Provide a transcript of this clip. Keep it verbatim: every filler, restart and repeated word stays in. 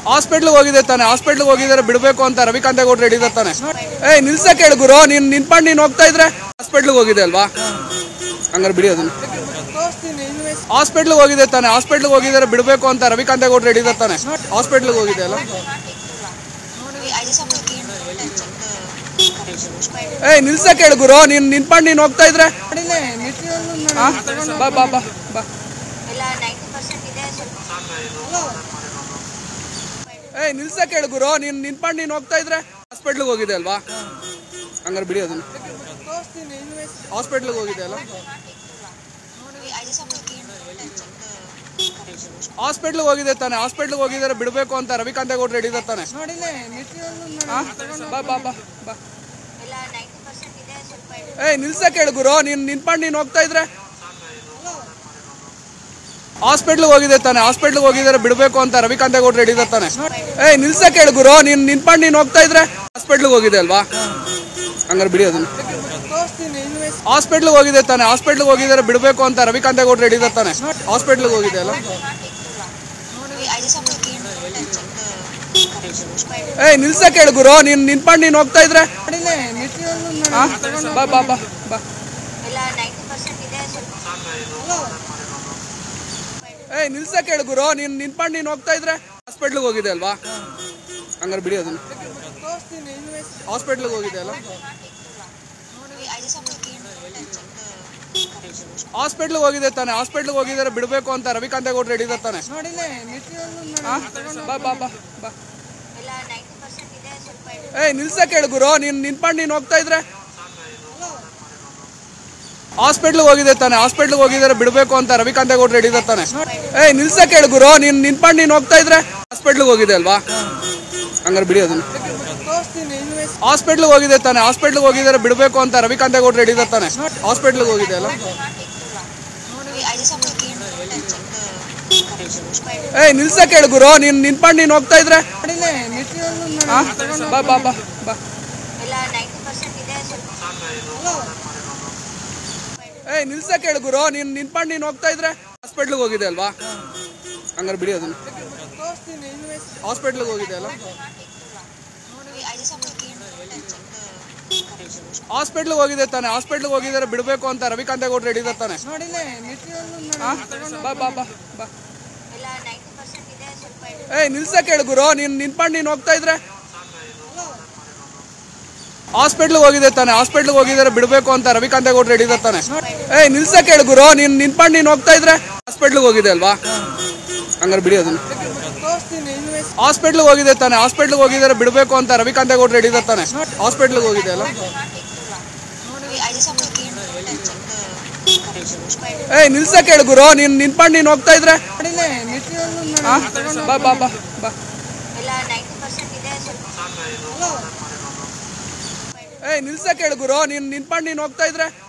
Hospital ಹೋಗಿದೆ ತಾನೆ, hospital ಹೋಗಿದ್ರೆ ಬಿಡಬೇಕು ಅಂತ ರವಿಕಾಂತೇಗೌಡರು ಹೇಳಿದಾರೆ ತಾನೆ. ಏಯ್ ನಿಲ್ಸಕ್ಕೆ ಹೇಳು ಗುರು, ನೀನ್ ನಿಂತ್ಕೊಂಡು ನೀನ್ ಹೋಗ್ತಾ ಇದ್ರೆ ಹಾಸ್ಪಿಟ್ಲ್ಗೆ ಹೋಗಿದೆ ಅಲ್ವಾ, ಹಂಗಾರೆ ಬಿಡಿ ಅದನ್ನ. ಹಾಸ್ಪಿಟ್ಲ್ಗೆ ಹೋಗಿದೆ ತಾನೆ, ಹಾಸ್ಪಿಟ್ಲ್ಗೆ ಹೋಗಿದ್ರೆ ಬಿಡಬೇಕು ಅಂತ ರವಿಕಾಂತೇಗೌಡರು ಹೇಳಿದಾರೆ ತಾನೆ. ಹಾಸ್ಪಿಟ್ಲ್ಗೆ ಹೋಗಿದೆ ಅಲ್ಲ. ಏಯ್ ನಿಲ್ಸಕ್ಕೆ ಹೇಳು ಗುರು, ನೀನ್ ನಿಂತ್ಕೊಂಡು ನೀನ್ ಹೋಗ್ತಾ ಇದ್ರೆ ಬಾ ಬಾ ಬಾ ಬಾ. ಏಯ್ ನಿಲ್ಸಕ್ಕೆ ಹೇಳು ಗುರು, ನೀನ್ ನಿಂತ್ಕೊಂಡು ನೀನ್ ಹೋಗ್ತಾ ಇದ್ರೆ ಹಾಸ್ಪಿಟ್ಲ್ಗೆ ಹೋಗಿದೆ ಅಲ್ವಾ, ಹಂಗಾರೆ ಬಿಡಿ ಅದನ್ನ. ಹಾಸ್ಪಿಟ್ಲ್ಗೆ ಹೋಗಿದೆ ಅಲ್ಲ. ಹಾಸ್ಪಿಟ್ಲ್ಗೆ ಹೋಗಿದೆ ತಾನೆ, ಹಾಸ್ಪಿಟ್ಲ್ಗೆ ಹೋಗಿದ್ರೆ ಬಿಡಬೇಕು ಅಂತ ರವಿಕಾಂತೇಗೌಡರು ಹೇಳಿದಾರೆ ತಾನೆ. ಬಾ ಬಾ ಬಾ ಬಾ. ಏಯ್ ನಿಲ್ಸಕ್ಕೆ ಹೇಳು ಗುರು, ನೀನ್ ನಿಂತ್ಕೊಂಡು ನೀನ್ ಹೋಗ್ತಾ ಇದ್ರೆ ಹಾಸ್ಪಿಟ್ಲ್ಗೆ ಹೋಗಿದೆ ತಾನೆ, ಹಾಸ್ಪಿಟ್ಲ್ಗೆ ಹೋಗಿದ್ರೆ ಬಿಡಬೇಕು ಅಂತ ರವಿಕಾಂತೇಗೌಡರು ಹೇಳಿದಾರೆ ತಾನೆ. ಏಯ್ ನಿಲ್ಸಕ್ಕೆ ಹೇಳು ಗುರು, ನೀನ್ ನಿಂತ್ಕೊಂಡು ನೀನ್ ಹೋಗ್ತಾ ಇದ್ರೆ ಹಾಸ್ಪಿಟ್ಲ್ಗೆ ಹೋಗಿದೆ ಅಲ್ವಾ, ಹಂಗಾರೆ ಬಿಡಿ ಅದನ್ನ. ಹಾಸ್ಪಿಟ್ಲ್ಗೆ ಹೋಗಿದೆ ತಾನೆ, ಹಾಸ್ಪಿಟ್ಲ್ಗೆ ಹೋಗಿದ್ರೆ ಬಿಡಬೇಕು ಅಂತ ರವಿಕಾಂತೇಗೌಡರು ಹೇಳಿದಾರೆ ತಾನೆ. ಹಾಸ್ಪಿಟ್ಲ್ಗೆ ಹೋಗಿದೆ ಅಲ್ಲ. ಏಯ್ ನಿಲ್ಸಕ್ಕೆ ಹೇಳು ಗುರು, ನೀನ್ ನಿಂತ್ಕೊಂಡು ನೀನ್ ಹೋಗ್ತಾ ಇದ್ರೆ ಬಾ ಬಾ ಬಾ ಬಾ. ಏಯ್ ನಿಲ್ಸಕ್ಕೆ ಹೇಳು ಗುರು, ನೀನ್ ನಿಂತ್ಕೊಂಡು ನೀನ್ ಹೋಗ್ತಾ ಇದ್ರೆ ಹಾಸ್ಪಿಟ್ಲ್ಗೆ ಹೋಗಿದೆ ಅಲ್ವಾ, ಹಂಗಾರೆ ಬಿಡಿ ಅದನ್ನ. ಹಾಸ್ಪಿಟ್ಲ್ಗೆ ಹೋಗಿದೆ ಅಲ್ಲ. ಹಾಸ್ಪಿಟ್ಲ್ಗೆ ಹೋಗಿದೆ ತಾನೆ, ಹಾಸ್ಪಿಟ್ಲ್ಗೆ ಹೋಗಿದ್ರೆ ಬಿಡಬೇಕು ಅಂತ ರವಿಕಾಂತೇಗೌಡರು ಹೇಳಿದಾರೆ ತಾನೆ. ಬಾ ಬಾ ಬಾ ಬಾ. ಏಯ್ ನಿಲ್ಸಕ್ಕೆ ಹೇಳು ಗುರು, ನೀನ್ ನಿಂತ್ಕೊಂಡು ನೀನ್ ಹೋಗ್ತಾ ಇದ್ರೆ ಹಾಸ್ಪಿಟ್ಲ್ಗೆ ಹೋಗಿದೆ ತಾನೆ, ಹಾಸ್ಪಿಟ್ಲ್ಗೆ ಹೋಗಿದ್ರೆ ಬಿಡಬೇಕು ಅಂತ ರವಿಕಾಂತೇಗೌಡರು ಹೇಳಿದಾರೆ ತಾನೆ. ಏಯ್ ನಿಲ್ಸಕ್ಕೆ ಹೇಳು ಗುರು, ನೀನ್ ನಿಂತ್ಕೊಂಡು ನೀನ್ ಹೋಗ್ತಾ ಇದ್ರೆ ಹಾಸ್ಪಿಟ್ಲ್ಗೆ ಹೋಗಿದೆ ಅಲ್ವಾ, ಹಂಗಾರೆ ಬಿಡಿ ಅದನ್ನ. ಹಾಸ್ಪಿಟ್ಲ್ಗೆ ಹೋಗಿದೆ ತಾನೆ, ಹಾಸ್ಪಿಟ್ಲ್ಗೆ ಹೋಗಿದ್ರೆ ಬಿಡಬೇಕು ಅಂತ ರವಿಕಾಂತೇಗೌಡರು ಹೇಳಿದಾರೆ ತಾನೆ. ಹಾಸ್ಪಿಟ್ಲ್ಗೆ ಹೋಗಿದೆ ಅಲ್ಲ. ಏಯ್ ನಿಲ್ಸಕ್ಕೆ ಹೇಳು ಗುರು, ನೀನ್ ನಿಂತ್ಕೊಂಡು ನೀನ್ ಹೋಗ್ತಾ ಇದ್ರೆ ಬಾ ಬಾ ಬಾ ಬಾ. ಏಯ್ ನಿಲ್ಸಕ್ಕೆ ಹೇಳು ಗುರು, ನೀನ್ ನಿಂತ್ಕೊಂಡು ನೀನ್ ಹೋಗ್ತಾ ಇದ್ರೆ ಹಾಸ್ಪಿಟ್ಲ್ಗೆ ಹೋಗಿದೆ ಅಲ್ವಾ, ಹಂಗಾರೆ ಬಿಡಿ ಅದನ್ನ. ಹಾಸ್ಪಿಟ್ಲ್ಗೆ ಹೋಗಿದೆ ಅಲ್ಲ. ಹಾಸ್ಪಿಟ್ಲ್ಗೆ ಹೋಗಿದೆ ತಾನೆ, ಹಾಸ್ಪಿಟ್ಲ್ಗೆ ಹೋಗಿದ್ರೆ ಬಿಡಬೇಕು ಅಂತ ರವಿಕಾಂತೇಗೌಡರು ಹೇಳಿದಾರೆ ತಾನೆ. ಬಾ ಬಾ ಬಾ ಬಾ. ಏಯ್ ನಿಲ್ಸಕ್ಕೆ ಹೇಳು ಗುರು, ನೀನ್ ನಿಂತ್ಕೊಂಡು ನೀನ್ ಹೋಗ್ತಾ ಇದ್ರೆ ಹಾಸ್ಪಿಟ್ಲ್ಗೆ ಹೋಗಿದೆ ತಾನೆ, ಹಾಸ್ಪಿಟ್ಲ್ಗೆ ಹೋಗಿದ್ರೆ ಬಿಡಬೇಕು ಅಂತ ರವಿಕಾಂತೇಗೌಡರು ಹೇಳಿದಾರೆ ತಾನೆ. ಏಯ್ ನಿಲ್ಸಕ್ಕೆ ಹೇಳು ಗುರು, ನೀನ್ ನಿಂತ್ಕೊಂಡು ನೀನ್ ಹೋಗ್ತಾ ಇದ್ರೆ ಹಾಸ್ಪಿಟ್ಲ್ಗೆ ಹೋಗಿದೆ ಅಲ್ವಾ, ಹಂಗಾರೆ ಬಿಡಿ ಅದನ್ನ. ಹಾಸ್ಪಿಟ್ಲ್ಗೆ ಹೋಗಿದೆ ತಾನೆ, ಹಾಸ್ಪಿಟ್ಲ್ಗೆ ಹೋಗಿದ್ರೆ ಬಿಡಬೇಕು ಅಂತ ರವಿಕಾಂತೇಗೌಡರು ಹೇಳಿದಾರೆ ತಾನೆ. ಹಾಸ್ಪಿಟ್ಲ್ಗೆ ಹೋಗಿದೆ ಅಲ್ಲ. ಏಯ್ ನಿಲ್ಸಕ್ಕೆ ಹೇಳು ಗುರು, ನೀನ್ ನಿಂತ್ಕೊಂಡು ನೀನ್ ಹೋಗ್ತಾ ಇದ್ರೆ ಬಾ ಬಾ ಬಾ ಬಾ. ಏಯ್ ನಿಲ್ಸಕ್ಕೆ ಹೇಳು ಗುರು, ನೀನ್ ನಿಂತ್ಕೊಂಡು ನೀನ್ ಹೋಗ್ತಾ ಇದ್ರೆ